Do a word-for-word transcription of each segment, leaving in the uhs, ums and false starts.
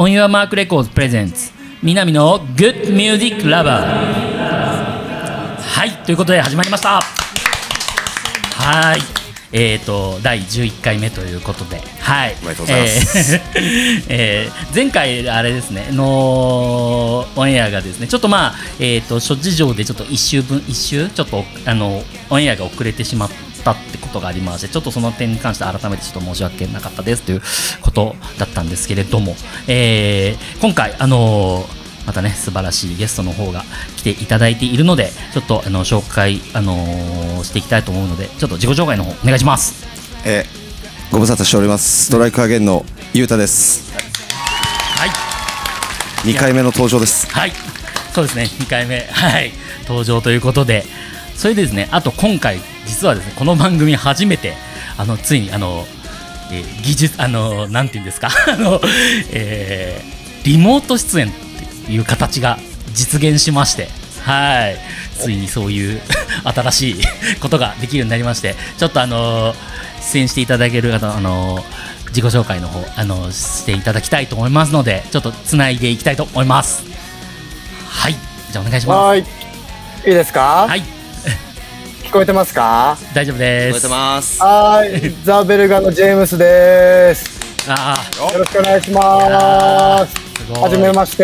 オンユアマークレコーズプレゼンツ南のグッドミュージックラバー。はい、ということで始まりました。はい、えーとだいじゅういっかいめということで、はい、 おめでとうございます。 えーえー前回あれですねのオンエアがですねちょっとまあえーと諸事情でちょっと一週分一週ちょっとあのオンエアが遅れてしまったってことがありまして、ちょっとその点に関して改めてちょっと申し訳なかったですということだったんですけれども、えー今回あのーまたね素晴らしいゲストの方が来ていただいているので、ちょっとあの紹介、あのーしていきたいと思うので、ちょっと自己紹介の方お願いします。 えー、ご無沙汰しております。ストライクアゲンのゆうたです。 はい、 にかいめの登場です。 はい、そうですね、にかいめ、はい、登場ということで、それでですね、あと今回実はですねこの番組初めてあのついにあの、えー、技術あのなんていうんですかあの、えー、リモート出演っていう形が実現しまして、はい、ついにそういう新しいことができるようになりまして、ちょっとあの出演していただける方、あの自己紹介の方あのしていただきたいと思いますので、ちょっとつないでいきたいと思います。はい、じゃあお願いします。 はい、いいですか？ はい、 聞こえてますか？ 大丈夫です。 聞こえてます。 はい、ザ・ベルガのジェームスです。 あよろしくお願いします。はじめまして。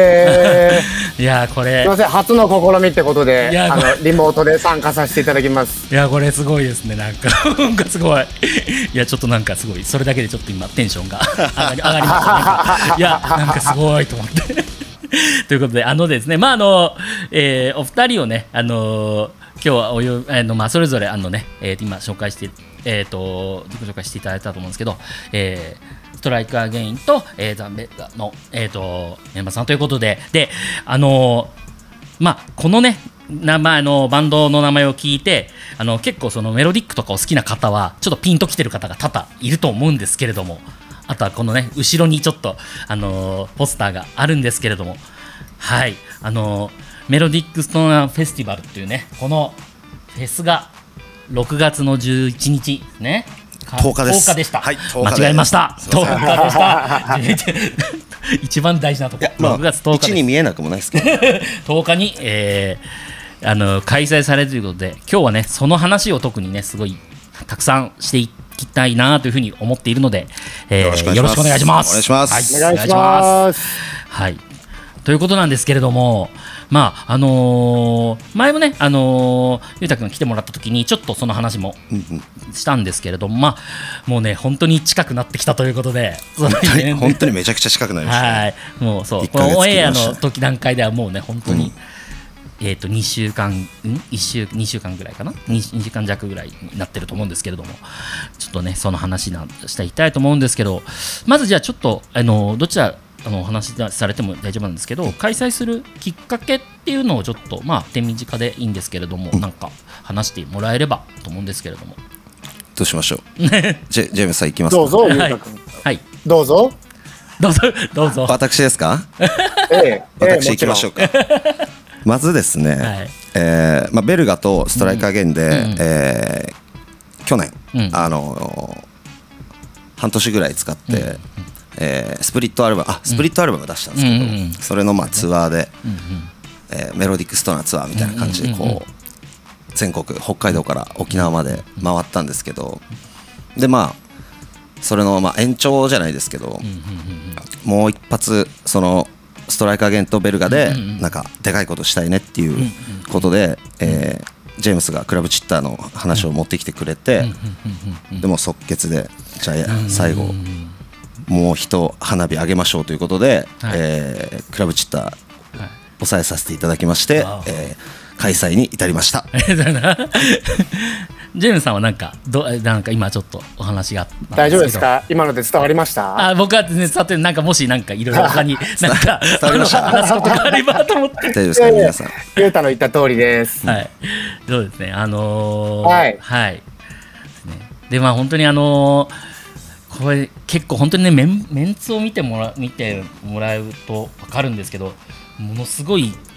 いやーこれすみません、初の試みってことでいやあのリモートで参加させていただきます。 いやこれすごいですね、なんかなんかすごい、いやちょっとなんかすごい、それだけでちょっと今テンションが上がり上がりました。なんかいやなんかすごいと思ってということで、あのですねまああの、えーお二人をねあの今日はおよあのまあそれぞれあのね、えー今紹介してえっ、と自己紹介していただいたと思うんですけど、えーストライクアゲインと、えー、ザ・ベルガの、えー、とメンバーさんということで、で、あのーまあ、このね名前のバンドの名前を聞いて、あの結構そのメロディックとかを好きな方はちょっとピンときてる方が多々いると思うんですけれども、あとはこのね後ろにちょっと、あのーポスターがあるんですけれども、はい、あのーメロディックストナーフェスティバルっていうねこのフェスがろくがつのじゅういちにちですね。 とおかです。 とおかでした。 はい、とおか間違えました。とおかですした。一番大事なところ。 まあ、 ろくがつとおかいちに見えなくもないですけどとおかに、えーあの開催されるということで、今日はねその話を特にねすごいたくさんしていきたいなというふうに思っているので、えーよろしくおよろしくお願いします。 お願いします。 お願いします。 はい、ということなんですけれども、まああのー前もね、あのー、ゆうたくん来てもらった時にちょっとその話もしたんですけれども、まあもうね本当に近くなってきたということで、 本当に本当にめちゃくちゃ近くなりましたね。 はい、もうそういっかげつこのオンエア切りましたの時段階ではもうね本当に、 うんえー、とにしゅうかん、んいっ週にしゅうかんぐらいかな、にしゅうかん弱ぐらいになってると思うんですけれども、ちょっとねその話なしていきたいと思うんですけど、まずじゃあちょっとあのどちらあのお話しされても大丈夫なんですけど、開催するきっかけっていうのをちょっとまあ手短でいいんですけれども、なんか話してもらえればと思うんですけれども。 どうしましょう。ジェジェームスさん行きますか。 どうぞ、ゆうはいたくん。 はい、 どうぞ。 どうぞどうぞ。 私ですか。 ええ、 私行きましょうか。まずですね、 はいえーまあ、ベルガとストライクアゲインで、 うんえー去年、 うんあのー半年ぐらい使って、 うんえースプリットアルバムあスプリットアルバム出したんですけど、 うんうんうんそれのまあツアーで、 うんうんえーメロディックストナーツアーみたいな感じでこう、 うんうんうん全国北海道から沖縄まで回ったんですけど、でまあそれのまあ延長じゃないですけど、 うんうんうんもう一発そのストライクアゲインとベルガでうんうんうんなんかでかいことしたいねっていうことで、えージェームスがクラブチッターの話を持ってきてくれて、でも即決でじゃあ最後もう一花火あげましょうということで、 はいえークラブチッターはい抑えさせていただきまして、 あーえー開催に至りました。 ありがとうございますジェームさんはなんかどなんか今ちょっとお話があったんけど大丈夫ですか？今ので伝わりました？ あ僕は全然伝わってる。なんかもしなんかいろいろ他になんか伝わりましたあの話すことがあればと思って大丈夫ですか皆さん。 ゆうたの言った通りです。 はい、そうですね、あのー、 はいはいですね、でまあ本当にあのー、これ結構本当にねメン、メンツを見てもら見てもらうと分かるんですけど、ものすごい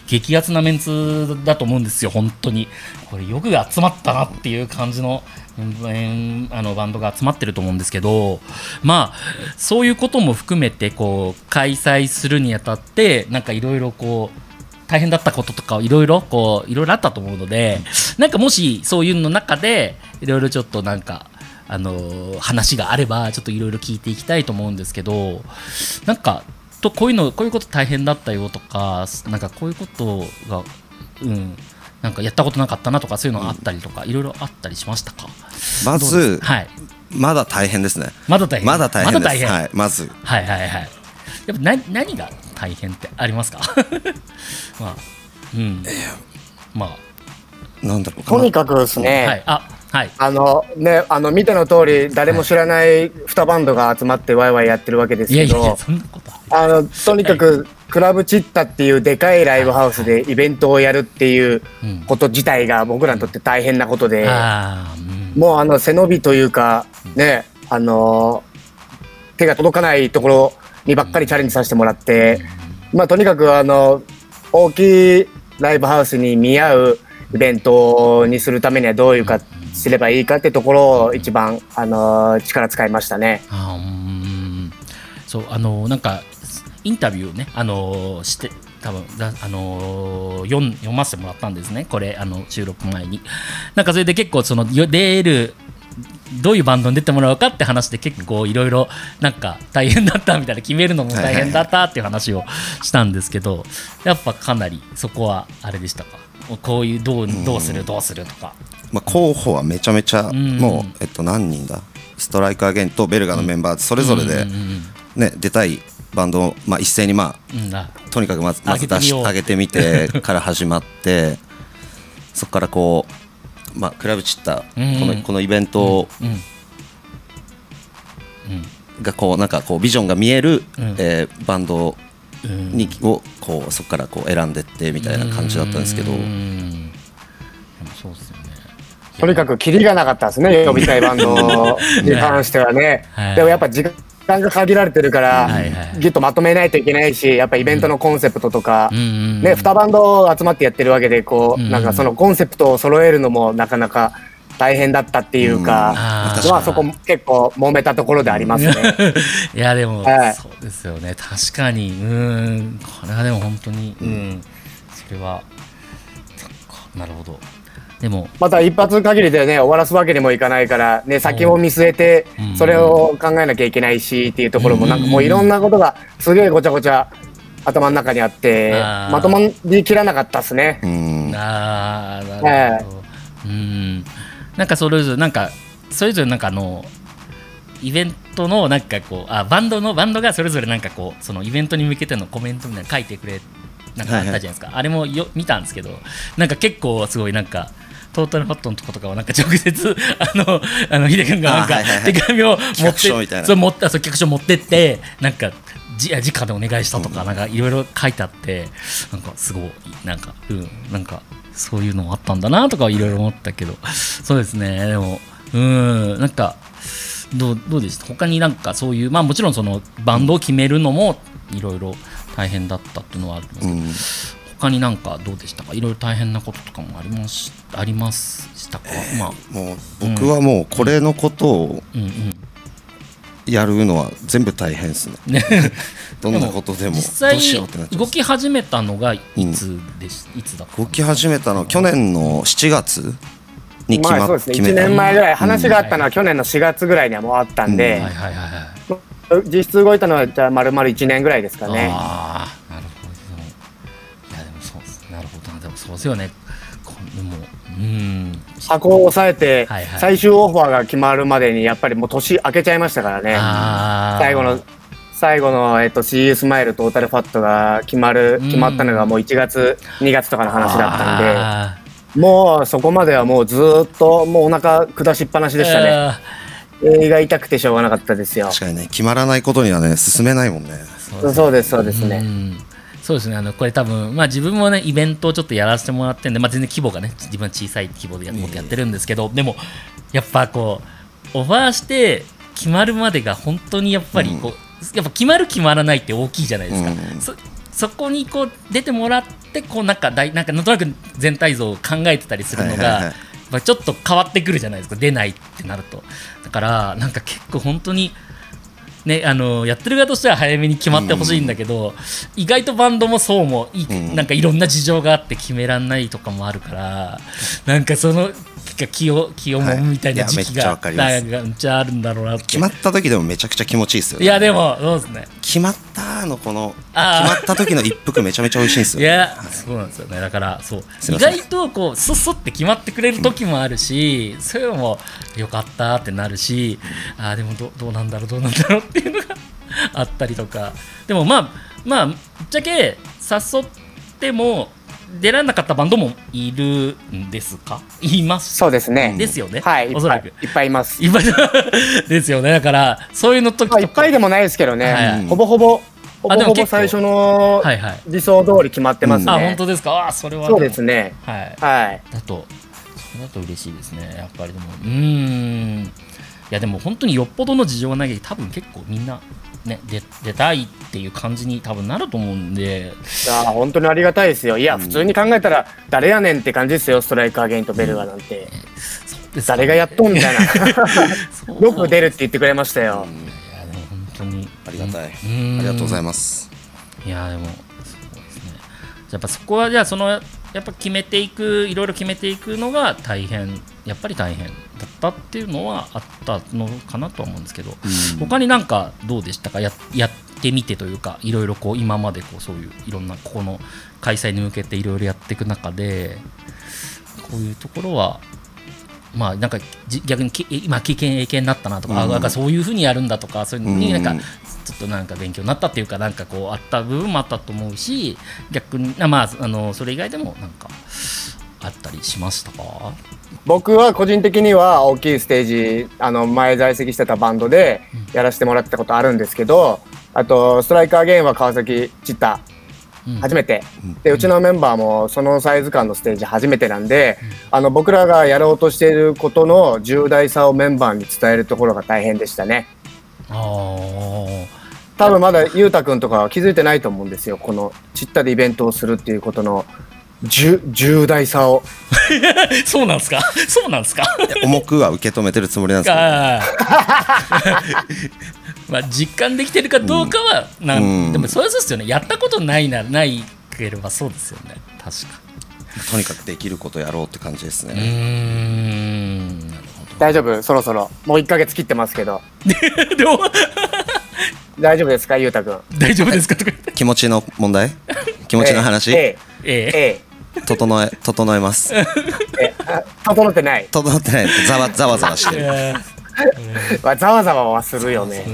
激アツなメンツだと思うんですよ、本当に。これよく集まったなっていう感じの、うん、あのバンドが集まってると思うんですけど、まあそういうことも含めてこう開催するにあたってなんかいろいろこう大変だったこととかいろいろこういろいろあったと思うので、なんかもしそういうの中でいろいろちょっとなんかあのー、話があればちょっといろいろ聞いていきたいと思うんですけど、なんかとこういうのこういうこと大変だったよとか、なんかこういうことがうんなんかやったことなかったなとかそういうのがあったりとかいろいろあったりしましたか？ まず、 はい、 まだ大変ですね。 まだ大変まだ大変です。 まだ大変、 はい、まずはいはいはい。やっぱ何何が大変ってありますか？まあうんまあなんだろうかとにかくですね、 はい、あはいあのね、あの見ての通り誰も知らないにバンドが集まってワイワイやってるわけですけど、 いやいやそんなことあるあのとにかくクラブチッタっていうでかいライブハウスでイベントをやるっていうこと自体が僕らにとって大変なことで、 あー、うん、 もうあの背伸びというかね、あの手が届かないところにばっかりチャレンジさせてもらって、まあとにかくあの大きいライブハウスに見合うイベントにするためにはどういうかすればいいかってところを一番あの力使いましたね。 あうんそうあのなんかインタビューねあのして多分あの読ん読ませてもらったんですね、これあの収録前に。なんかそれで結構その出るどういうバンドに出てもらうかって話で結構いろいろなんか大変だったみたいな、決めるのも大変だったっていう話をしたんですけど、やっぱかなりそこはあれでしたか？こういうどうどうするどうするとか。 まあ、候補はめちゃめちゃんもう、えっと、何人だストライクアゲンとベルガのメンバーそれぞれで、ね、出たいバンドを、まあ、一斉に、まあ、とにかくまずまず出し上げてみてから始まってそこからこう、まあ、クラブチッタこの、このイベントがこうなんかこうビジョンが見える、えー、バンドにをこうそこからこう選んでってみたいな感じだったんですけど、 そうですよね。 とにかくキリがなかったですね、呼びたいバンドに関してはね。 はい、 でもやっぱ時間が限られてるから、はいはい、ギュッとまとめないといけないし、やっぱイベントのコンセプトとか、うんね、にバンド集まってやってるわけでこう、うん、なんかそのコンセプトを揃えるのもなかなか大変だったっていうか、うん、あまあそこ結構揉めたところでありますね。 いやでも、はい、そうですよね、確かにうんこれはでも本当に、うん、それはなるほど。でもまた一発限りでね終わらすわけにもいかないからね、先を見据えてそれを考えなきゃいけないしっていうところもなんかもういろんなことがすげえごちゃごちゃ頭の中にあってまとまりきらなかったですね。 うんあなるほど、えー、うんなんかそれぞれなんかそれぞれなんかあのイベントのなんかこうあバンドのバンドがそれぞれなんかこうそのイベントに向けてのコメントみたいなの書いてくれなんかあったじゃないですか、はいはい、あれもよ見たんですけどなんか結構すごいなんかトータルファットのとことかはなんか直接あのあのヒデ君がなんか手紙を持ってそう持ってそう企画書持ってってなんかじ直でお願いしたとかなんかいろいろ書いてあってなんかすごいなんかうんなんかそういうのもあったんだなとかいろいろ思ったけどそうですね。でもうんなんかどうどうでした他になんかそういうまあもちろんそのバンドを決めるのもいろいろ大変だったっていうのはあるんですけど、うん、他になんかどうでしたか？いろいろ大変なこととかもありましありましたか？ えーまあ、 もう僕はもうこれのことをやるのは全部大変ですね。どんなことでも実際動き始めたのがいつでし、うん、いつだった動き始めたのは去年のしちがつに決まっ、 まあそうですね、いちねんまえぐらい話があったのは去年のしがつぐらいにはもうあったんで、実質動いたのはじゃあ丸々いちねんぐらいですかね。 ああ、なるほど。いやでもそうです。なるほどな。でもそうですよね。でもうん箱を抑えて最終オファーが決まるまでにやっぱりもう年明けちゃいましたからね。最後の最後のえっと シーユー スマイルトータルファットが決まる決まったのがもういちがつにがつとかの話だったんで、もうそこまではもうずっともうお腹下しっぱなしでしたね。胃が痛くてしょうがなかったですよ。 確かにね、決まらないことにはね進めないもんね。 そうですそうですね。 そうですね、あのこれ多分、まあ、自分もねイベントをちょっとやらせてもらってるんで、まあ、全然規模がね自分は小さい規模でやってやってるんですけど、でもやっぱこうオファーして決まるまでが本当にやっぱりこう、うん、やっぱ決まる決まらないって大きいじゃないですか、うん、そそこにこう出てもらってこうなんかなんかなんとなく全体像を考えてたりするのが、はいはいはい、まあ、ちょっと変わってくるじゃないですか、出ないってなると。だからなんか結構本当にね、あのやってる側としては早めに決まってほしいんだけど、うん、意外とバンドもそうもい、うん、なんかいろんな事情があって決めらんないとかもあるから、なんかその気を気をもむみたいな時期が、はい、めっちゃあるんだろうなって。 決まった時でもめちゃくちゃ気持ちいいですよね。 いやでもそうですね、 決まったのこの決まった時の一服めちゃめちゃ美味しいんですよ、ね、 いや、はい、そうなんですよね。だからそう意外とこうスッスッって決まってくれる時もあるし、うん、そういうのもよかったってなるし、うん、あでも ど, どうなんだろうどうなんだろうっていうのがあったりとか。でもまあまあぶっちゃけ誘っても出られなかったバンドもいるんですか？います。 そうですね。 ですよね。 はい。 おそらくいっぱいいます。 いっぱいですよね。だからそういうの時とか、 まあ、いっぱいでもないですけどね。はい、ほぼほぼほぼほぼ最初の理想通り決まってますね。 あ、本当ですか？あ、それはそうですね。 はい。 はい。 だとそれだと嬉しいですね。やっぱりでもうーん。いやでも本当によっぽどの事情がなきゃ多分結構みんな。ね、出, 出たいっていう感じに多分なると思うんで、 いや本当にありがたいですよ。いや、うん、普通に考えたら誰やねんって感じですよ、ストライカーゲインとベルガなんて、うん、誰がやっとんみたいなよく出るって言ってくれましたよ。 うん、いやでも本当にありがたい、うん、ありがとうございます。 いやでもそうですね、やっぱそこはじゃあそのやっぱ決めていくいろいろ決めていくのが大変、やっぱり大変だったっていうのはあったのかなとは思うんですけど、うん、他になんかどうでしたか？ や, やってみてというか、いろいろこう今までこうそういういろんなここの開催に向けていろいろやっていく中で、こういうところはまあなんか逆に今経験経験になったなとか、うん、なんかそういうふうにやるんだとか、そういうのになんかちょっとなんか勉強になったっていうか、なんかこうあった部分もあったと思うし、逆にまああのそれ以外でもなんかあったりしましたか？ 僕は個人的には大きいステージ、あの前在籍してたバンドでやらせてもらってたことあるんですけど、あとストライカーゲインは川崎チッタ初めて、うん、でうちのメンバーもそのサイズ感のステージ初めてなんで、うん、あの僕らがやろうとしていることの重大さをメンバーに伝えるところが大変でしたね。 あ多分まだゆうたくんとかは気づいてないと思うんですよ、このチッタでイベントをするっていうことの重大さをそうなんですか？そうなんですか？ 重くは受け止めてるつもりなんですけど、 まあ実感できてるかどうかはなん、うん、でもそうですよね。やったことないならないければそうですよね。確かとにかくできることやろうって感じですね。 うーん、なるほど。 大丈夫？そろそろもういっかげつ切ってますけどでも大丈夫ですか、ゆうたくん？ 大丈夫ですかとか気持ちの問題、気持ちの話、 えええええ整え整えますえ整ってない整ってないざわざわざわしてるまあざわざわはするよね。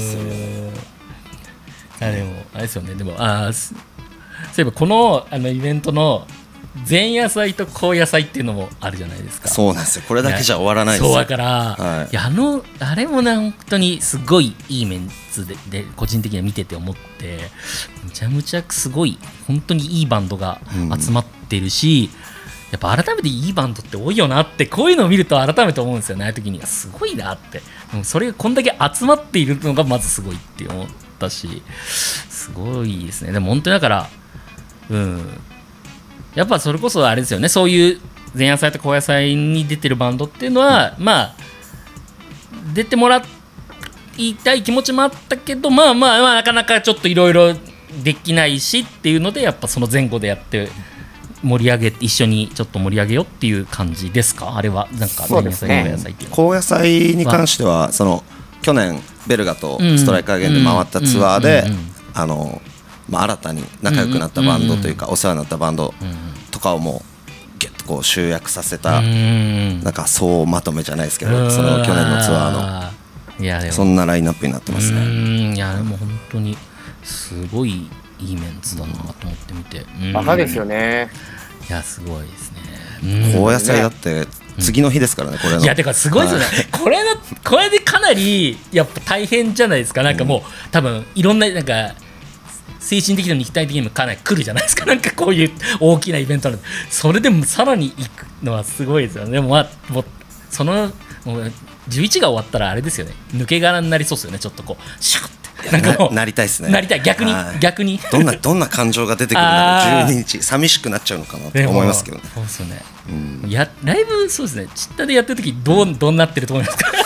あでもあれですよね。でもあそういえばこのあのイベントの前夜祭と後夜祭っていうのもあるじゃないですか。 そうなんですよ。これだけじゃ終わらないですよ。 そうだから、はい、いやあのあれもね本当にすごいいいメンツ で, で個人的には見てて思って、むちゃむちゃすごい本当にいいバンドが集まってるし、うん、やっぱ改めていいバンドって多いよなって、こういうのを見ると改めて思うんですよね。ああいう時にすごいなって、でもそれがこんだけ集まっているのがまずすごいって思ったし、すごいですね。でも本当にだからうんやっぱそれこそあれですよね、そういう前夜祭と後夜祭に出てるバンドっていうのは、うん、まあ出てもらいたい気持ちもあったけど、まあまあまあなかなかちょっといろいろできないしっていうので、やっぱその前後でやって盛り上げて一緒にちょっと盛り上げようっていう感じですか？あれはなんか前夜祭後夜祭っていうのは。 後夜祭に関してはその去年ベルガとストライカーゲームで回ったツアーであのまあ、新たに仲良くなったバンドというかお世話になったバンドとかをもうギュッとこう集約させたなんか総まとめじゃないですけど、その去年のツアーのいやでもそんなラインナップになってますね。 うんいやでも本当にすごいいいメンツだなと思ってみて、 バカですよね。 いやすごいですね。 高野菜だって次の日ですからね、これの。 いやてかすごいですよね、はい、これのこれでかなりやっぱ大変じゃないですか。なんかもう、うん、多分いろんななんか精神的にも肉体的にもかなり来るじゃないですか。なんかこういう大きなイベントなので、それでもさらに行くのはすごいですよね。でもまあもうそのもうじゅういちが終わったらあれですよね、抜け殻になりそうですよね。ちょっとこうシュッてなんかもうなりたいですね。 なりたい、逆に逆にどんなどんな感情が出てくるんだろう。じゅうににち寂しくなっちゃうのかなと思いますけどね。 そうですよね、うん、やライブそうですね、チッタでやってる時どうどうなってると思いますか。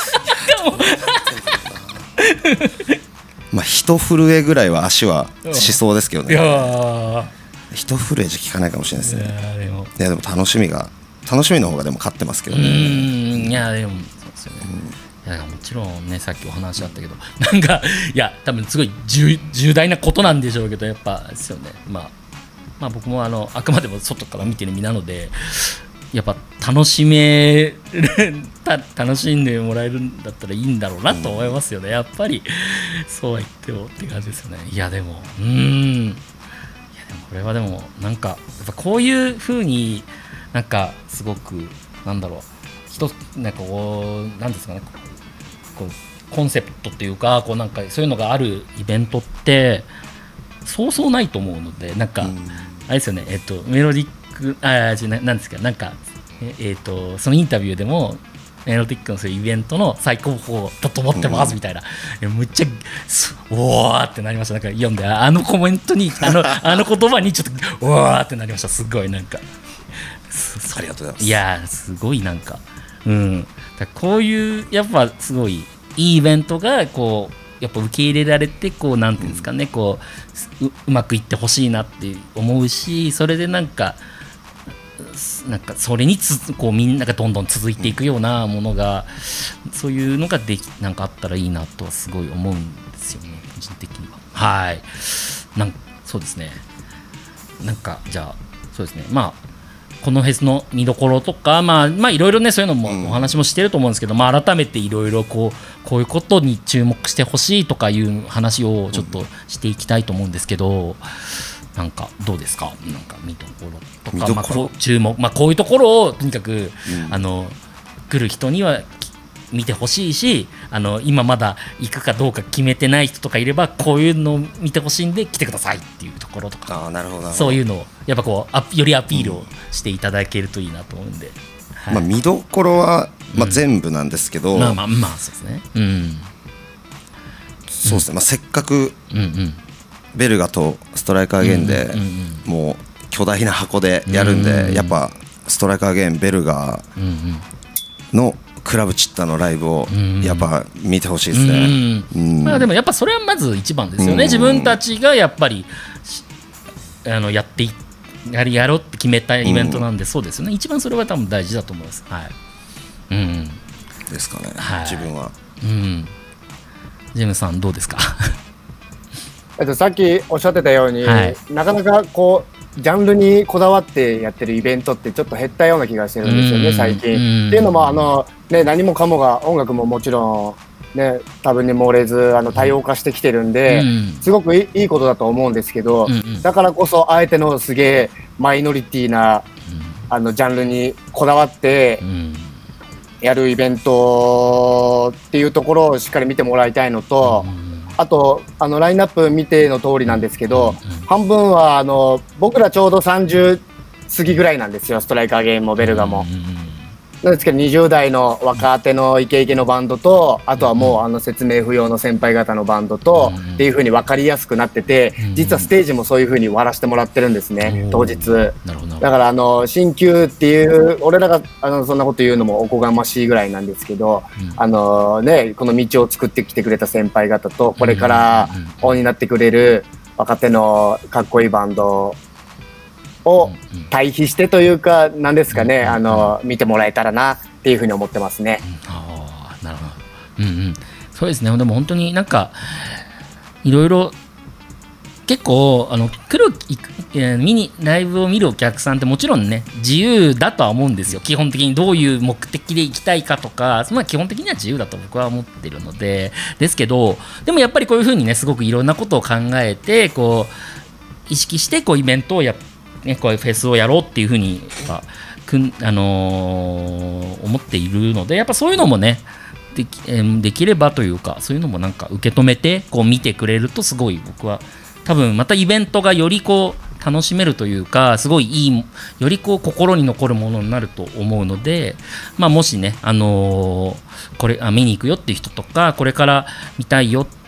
まあ一震えぐらいは足はしそうですけどね。 いや一震えじゃ効かないかもしれないですね。 いやでもいやでも楽しみが楽しみの方がでも勝ってますけどね。うんいやでもそうですよね、うん、いやもちろんね、さっきお話あったけどなんかいや多分すごい 重, 重大なことなんでしょうけど、やっぱですよね、まあ、まあ僕もあのあくまでも外から見てる身なので、やっぱ楽しめた楽しんでもらえるんだったらいいんだろうなと思いますよね、うん、やっぱりそうは言ってもって感じですよね。いやでもうーんいやでもこれはでもなんかやっぱこういう風になんかすごくなんだろう一つなんかこうなんですかね、こうコンセプトっていうかこうなんかそういうのがあるイベントってそうそうないと思うので、なんか、うん、あれですよね、えっとメロディックあじゃななんですかなんかええっとそのインタビューでもメロディックのそういうイベントの最高峰だと思ってますみたいな、うん、むっちゃおーってなりました。なんか読んであのコメントにあのあの言葉にちょっとおーってなりました。すごいなんかありがとうございます。 いやすごいなんか、うん、だこういうやっぱすごいいいイベントがこうやっぱ受け入れられてこうなんていうんですかね、うん、こう う, うまくいってほしいなって思うし、それでなんかなんかそれにつこうみんながどんどん続いていくようなものが、うん、そういうのができなんかあったらいいなとはすごい思うんですよね、個人的には。はいなんそうですねなんかじゃあそうですねまあこのフェスの見どころとか、まあ、まあいろいろねそういうのもお話もしてると思うんですけど、うんまあ、改めていろいろこうこういうことに注目してほしいとかいう話をちょっとしていきたいと思うんですけど、なんかどうですか、なんか見どころとか、まあ、こう注目、まあ、こういうところをとにかく、うん、あの来る人には見てほしいし、あの今まだ行くかどうか決めてない人とかいればこういうのを見てほしいんで来てくださいっていうところとか、 あなるほどそういうのをやっぱこうあよりアピールをしていただけるといいなと思うんで、 うんはいまあ、見どころは、まあ、全部なんですけど、うん、 まあまあまあそうですね、うん、 そうですね、まあ、せっかくベルガとストライカーゲーンでもう巨大な箱でやるんで、やっぱストライカーゲーンベルガのクラブチッタのライブをやっぱ見てほしいですね、うんうんまあ、 でもやっぱそれはまず一番ですよね、自分たちがやっぱりあのやっていやりやろうって決めたイベントなんで、そうですよね、一番それは多分大事だと思います、はいうん、 ですかね、 はい、 自分は、 うん、ジェームさんどうですか。 えっと、さっきおっしゃってたように、はい、なかなかこうジャンルにこだわってやってるイベントってちょっと減ったような気がしてるんですよね、最近。っていうのもあの、ね、何もかもが音楽ももちろん、ね、多分に漏れずあの多様化してきてるんで、すごくい い, いいことだと思うんですけど、だからこそあえてのすげえマイノリティなあのジャンルにこだわってやるイベントっていうところをしっかり見てもらいたいのと、あとあのラインナップ見ての通りなんですけど、半分はあの僕らちょうどさんじゅう過ぎぐらいなんですよ、ストライカーゲームもベルガも。なんですけどにじゅう代の若手のイケイケのバンドと、あとはもうあの説明不要の先輩方のバンドとっていう風に分かりやすくなってて、実はステージもそういう風に割らせてもらってるんですね、当日。だからあの新旧っていう俺らがあのそんなこと言うのもおこがましいぐらいなんですけど、あのねこの道を作ってきてくれた先輩方とこれから王になってくれる若手のかっこいいバンドを対比してというか、なんですかね、あの見てもらえたらなっていうふうに思ってますね。 うん、あなるほど、うんうん、そうですね。でも本当になんかいろいろ結構あの来る見にライブを見るお客さんってもちろんね自由だとは思うんですよ。基本的にどういう目的で行きたいかとか、まあ、基本的には自由だと僕は思ってるのでですけど、でもやっぱりこういうふうにねすごくいろんなことを考えてこう意識してこうイベントをやね、こういうフェスをやろうっていうふうにくん、あのー、思っているので、やっぱそういうのもねでき、えー、できればというか、そういうのもなんか受け止めてこう見てくれるとすごい僕は多分またイベントがよりこう楽しめるというか、すごいいいよりこう心に残るものになると思うので、まあ、もしね、あのー、これあ見に行くよっていう人とかこれから見たいよ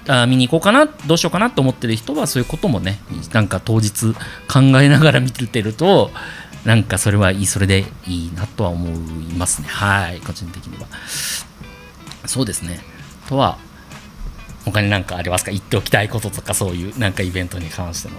あ見に行こうかなどうしようかなと思ってる人はそういうこともねなんか当日考えながら見てるとなんかそれはいいそれでいいなとは思いますね。はい個人的にはそうですね。とは他に何かありますか？言っておきたいこととかそういうなんかイベントに関しての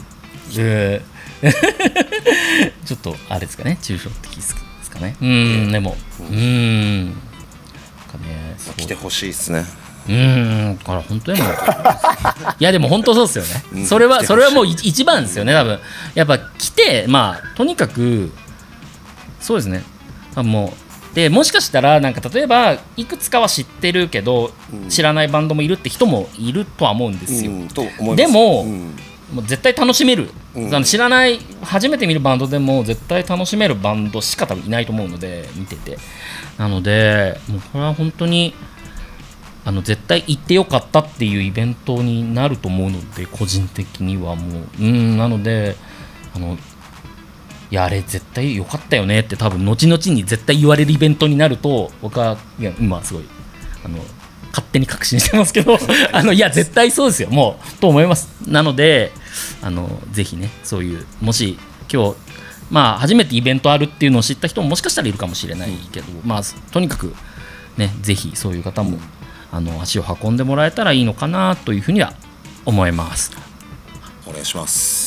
ちょっとあれですかね抽象的ですかね。うんでもうんなんかね来てほしいですね。 うんだから本当にもいやでも本当そうですよね、うん、それはそれはもう一番ですよね多分やっぱ来てまあとにかくそうですねもうでもしかしたらなんか例えばいくつかは知ってるけど、うん、知らないバンドもいるって人もいるとは思うんですよ、うん、と思いますでも、うん、もう絶対楽しめる、うん、知らない初めて見るバンドでも絶対楽しめるバンドしか多分いないと思うので見ててなのでもうこれは本当にあの絶対行ってよかったっていうイベントになると思うので個人的にはもううんなのであのいやあれ絶対良かったよねって多分後々に絶対言われるイベントになると僕はいや今すごいあの勝手に確信してますけどあのいや絶対そうですよもうと思います。なのであのぜひねそういうもし今日まあ初めてイベントあるっていうのを知った人ももしかしたらいるかもしれないけど、まあとにかくねぜひそういう方もあの足を運んでもらえたらいいのかなというふうには思います。 お願いします。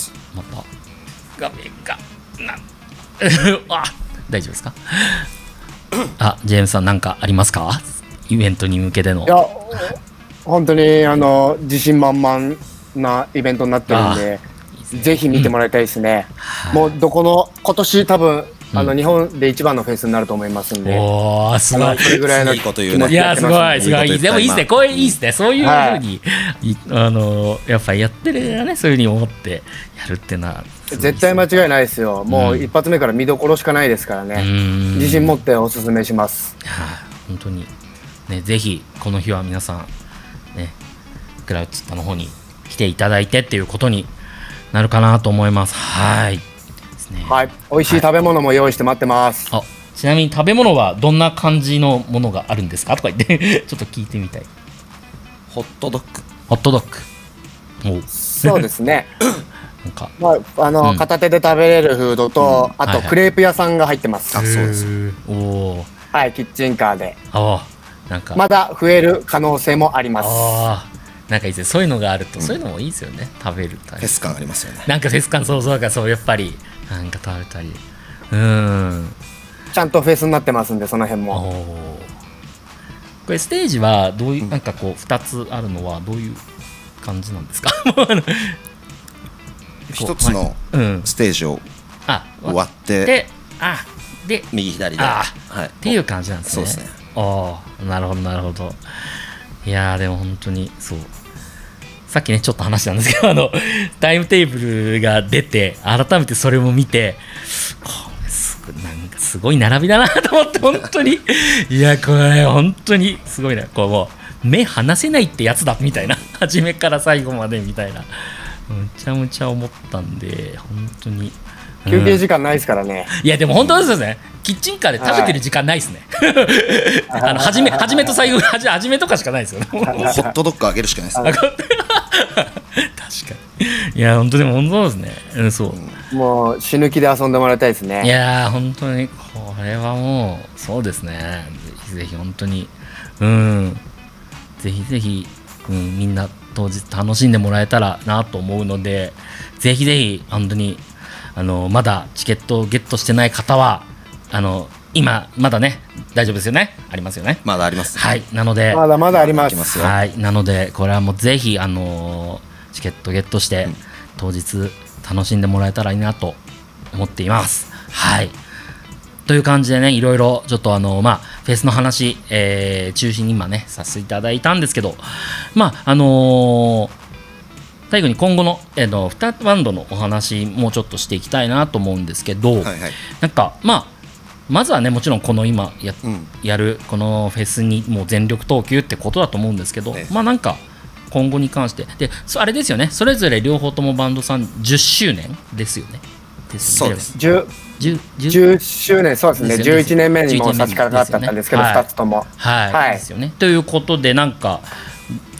また画面がなあ大丈夫ですかあジェームスさん何かありますかイベントに向けての。 いや本当にあの自信満々なイベントになってるんでぜひ見てもらいたいですね、うん、もうどこの今年多分あの日本で一番のフェスになると思いますんで、うん、 おーすごいそれぐらいのいいこと言うね。 いやすごいすごいでもいいですねこれいいですねそういうふうに、はい、あのやっぱりやってるねそういうふうに思ってやるってのは絶対間違いないですよ。もう一発目から見どころしかないですからね、うん、自信持っておすすめします。 いや本当にねぜひこの日は皆さんねクラウチッタの方に来ていただいてっていうことになるかなと思います。はいね、はい、美味しい食べ物も用意して待ってます、 はい、あちなみに食べ物はどんな感じのものがあるんですかとか言ってちょっと聞いてみたい。 ホットドッグホットドッグおそうですねなんか、 まあ、あの、うん、片手で食べれるフードと、うん、あとクレープ屋さんが入ってます、 はいはい、あそうですおはいキッチンカーであなんかまだ増える可能性もあります。 あなんかいいですねそういうのがあると、うん、そういうのもいいですよね食べるフェス感ありますよね。 なんかフェス感そうそうかそうやっぱりなんか食べたりうんちゃんとフェスになってますんでその辺も。 これステージはどういう、うん、なんかこうふたつあるのはどういう感じなんですか一つのステージを割ってであで右左であ、はい、っていう感じなんですね。 そうですね。 ああなるほどなるほど。いやーでも本当にそうさっきねちょっと話したんですけどあのタイムテーブルが出て改めてそれも見てこれすごいなんかすごい並びだなと思って本当にいやこれ本当にすごいなこうもう目離せないってやつだみたいな初めから最後までみたいなむちゃむちゃ思ったんで本当に休憩時間ないですからね、 うん、いやでも本当ですよねキッチンカーで食べてる時間ないですね、はい、あの初め初めと最後初めとかしかないですよねホットドッグあげるしかないですね確かにいや本当でも本当ですね、うん、そう、 うん、もう死ぬ気で遊んでもらいたいですね。 いや本当にこれはもうそうですねぜひぜひ本当にうんぜひぜひ、うん、みんな当日楽しんでもらえたらなと思うのでぜひぜひ本当にあのまだチケットをゲットしてない方はあの今まだね大丈夫ですよねありますよねまだあります、ね、 はいなのでまだまだありますはいなのでこれはもうぜひあのチケットゲットして、うん、当日楽しんでもらえたらいいなと思っています。はいという感じでねいろいろちょっとあのまあフェスの話、えー、中心に今ねさせていただいたんですけどまああのー、最後に今後の、えー、のにバンドのお話もうちょっとしていきたいなと思うんですけど、はいはい、なんかまあまずはねもちろんこの今 や,、うん、やるこのフェスにもう全力投球ってことだと思うんですけど、ね、まあなんか今後に関してであれですよねそれぞれ両方ともバンドさんじゅっしゅうねんですよね。 ですよねそうです 10, 10, じゅっしゅうねんそうですねですよねじゅういちねんめにも差し掛かったんですけど、はい、ふたつともはい、はい、ですよねということでなんか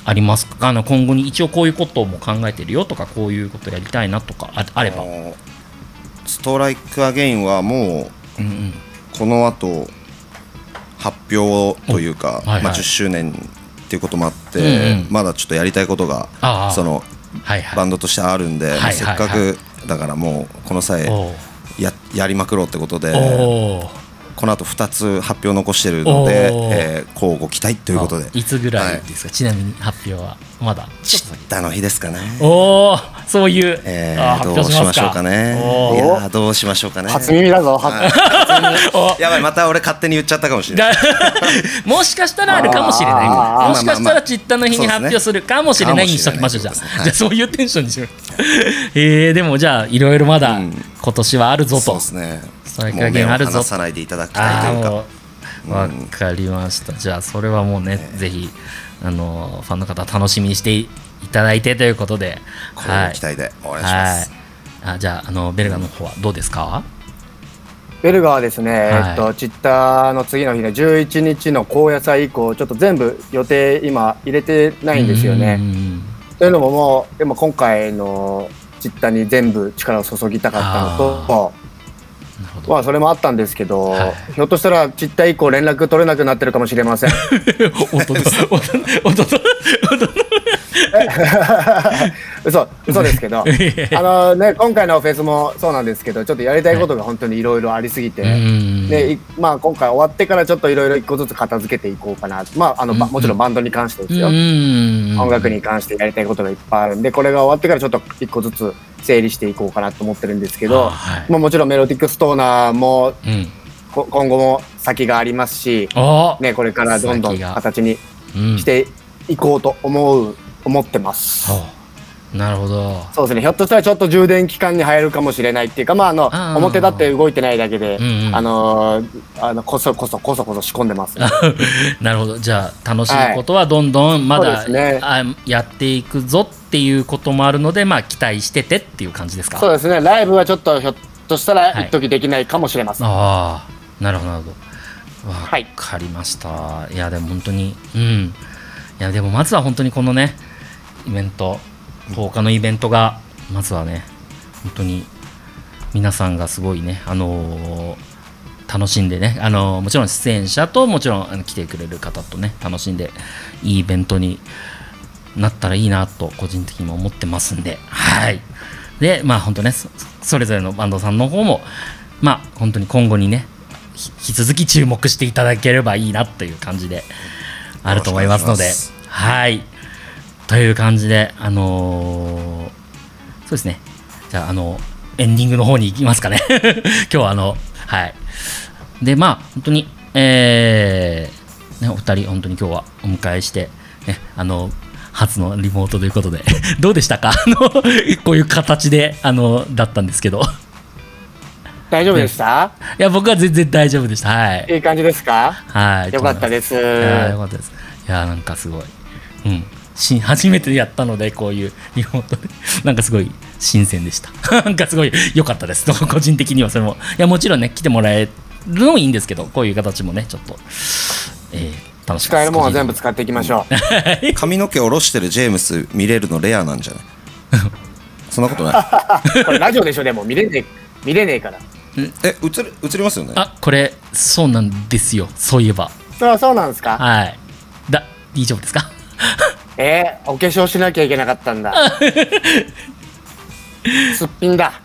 ありますか？あの今後に一応こういうことも考えてるよとか、こういうことやりたいなとか あ, あれば。 ストライクアゲインはもう、うんうん、この後発表というか、はいはい、まあ、じゅっしゅうねんっていうこともあって、うんうん、まだちょっとやりたいことがその、はいはい、バンドとしてあるんで、はいはい、せっかくだからもうこの際 や, やりまくろうってことで、この後ふたつ発表残してるので、えー、交互期待ということで。 いつぐらいですか、はい、ちなみに発表はまだチッタの日ですかね。 おお、そういう、 えー、どうしましょうかね。いやどうしましょうかね。 初耳だぞ。 やばい、また俺勝手に言っちゃったかもしれない。 もしかしたらあるかもしれない。もしかしたらチッタの日に発表するかもしれないにしときましょう。じゃあ、じゃあそういうテンションにしよう。えー、でもじゃあいろいろまだ今年はあるぞと。 そうですね。 ストライクアゲインあるぞ。 離さないでいただきたいというか。 わかりました。じゃあそれはもうね、ぜひあのファンの方楽しみにしていただいてということで、 はい、期待でお願いします。 はい、あ、じゃああのベルガの方はどうですか？ ベルガはですね、はい、えっとチッタの次の日のじゅういちにちの高野祭以降、ちょっと全部予定今入れてないんですよね。というのももうでも今回のチッタに全部力を注ぎたかったのと。まあそれもあったんですけど、はい、ひょっとしたらチッタ以降連絡取れなくなってるかもしれません。 おととおとおとと嘘嘘ですけど、あのね、今回のフェスもそうなんですけど、ちょっとやりたいことが本当にいろいろありすぎて、で、まあ今回終わってからちょっといろいろ一個ずつ片付けていこうかな。まああのもちろんバンドに関してですよ。音楽に関してやりたいことがいっぱいあるんで、これが終わってからちょっと一個ずつ整理していこうかなと思ってるんですけど、はい、まあもちろんメロディックストーナーも、うん、今後も先がありますし、ね、これからどんどん形にしていこうと思う、思ってます。 なるほど。 そうですね。ひょっとしたらちょっと充電期間に入るかもしれないっていうか、まああの表立って動いてないだけで、うんうん、あのあのこそこそこそこそ仕込んでます、ね。 なるほど。じゃあ楽しいことはどんどんまだ、はい、ね、あやっていくぞっていうこともあるので、まあ期待しててっていう感じですか。 そうですね。ライブはちょっとひょっとしたら一時できないかもしれません。 はい、ああ、なるほどなるほど。わかりました。はい、いやでも本当に、うん、いやでもまずは本当にこのねイベント。他のイベントがまずはね本当に皆さんがすごいね、あのー、楽しんでね、あのー、もちろん出演者ともちろん来てくれる方とね楽しんでいいイベントになったらいいなと個人的にも思ってますんで、はい。でまあ本当ね そ, それぞれのバンドさんの方もまあ本当に今後にね引き続き注目していただければいいなという感じであると思いますので、はい。という感じで、あのー、そうですね、じゃあ、あのエンディングの方に行きますかね。今日はあの、はい。で、まあ、本当に、えーね、お二人、本当に今日はお迎えして、ね、あの初のリモートということで、どうでしたか？あのこういう形であのだったんですけど。 大丈夫でした？ いや、僕は全然大丈夫でした。はい。 いい感じですか？ はい。 よかったです。いや、よかったです。いや、なんかすごい。うん。初めてやったのでこういうリモートでなんかすごい新鮮でした。なんかすごい良かったです。個人的にはそれもいやもちろんね来てもらえるのもいいんですけど、こういう形もねちょっと、えー、楽しい。 使えるものは全部使っていきましょう。髪の毛下ろしてるジェームス見れるのレアなんじゃない？そんなことない。 これラジオでしょ。でも見れねえ見れねえから。 え映る映りますよね。 あ、これそうなんですよ。そういえば。 そうそうなんですか。 はい。だ大丈夫ですか？ えー、お化粧しなきゃいけなかったんだ。すっぴんだ。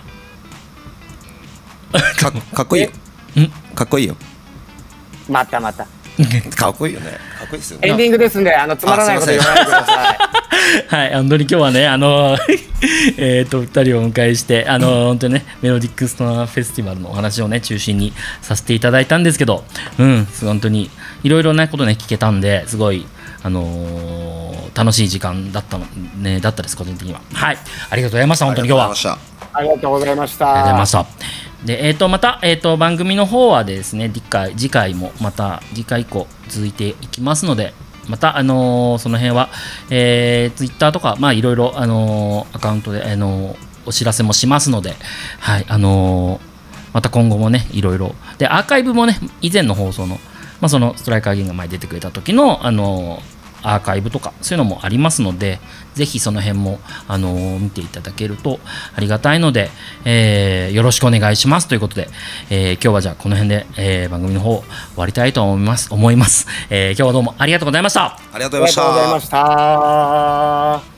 か, かっこいいよ。かっこいいよ。 またまた。 かっこいいよね。かっこいいですよね。 エンディングですんで、あのつまらないこと言わないでください。 はい、本当に今日はね、あのえっとふたりをお迎えして、あの本当にねメロディックストナーフェスティバルのお話をね中心にさせていただいたんですけど、うん、本当にいろいろなことね聞けたんで、すごい。あのー、楽しい時間だったの、ね、だったです個人的には。はい、ありがとうございました。本当に今日はありがとうございました。 ありがとうございました。で、えー、とまた、えー、と番組の方はですね次回、次回もまた次回以降続いていきますので、また、あのー、その辺は、えー、ツイッターとか、まあ、いろいろ、あのー、アカウントで、あのー、お知らせもしますので、はい、あのー、また今後もねいろいろでアーカイブもね以前の放送のまあ、そのストライカーゲームが前出てくれた時の、あのアーカイブとかそういうのもありますので、ぜひその辺も、あのー、見ていただけるとありがたいので、えー、よろしくお願いしますということで、えー、今日はじゃあこの辺で、えー、番組の方終わりたいと思います思います、えー、今日はどうもありがとうございました。 ありがとうございました。 ありがとうございました。